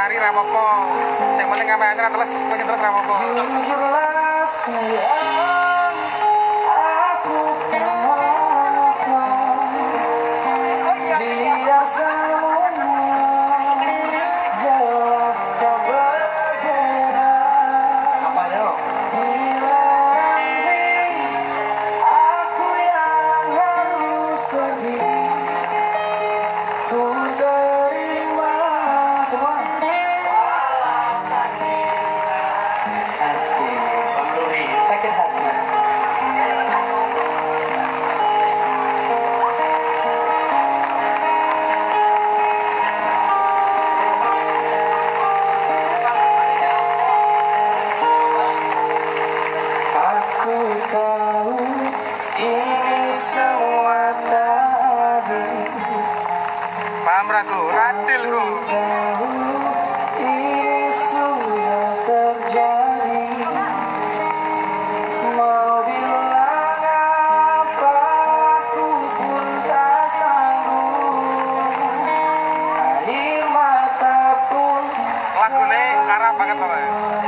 sari rapopo. Sing penting kamane terus pengen terus rapopo. Jujurlah sayang, aku kenapa biar semua jelas tak berbeda. Apa ya? Bila nanti aku yang harus pergi, ku terima semua. Asik, sakit hati. Aku tahu ini semua tak adil. Paham ragu, adil ku. Tahu ini sudah terjadi. Mau bilang apa aku pun tak sanggup. Air mata pun Lagune larang banget Bapak.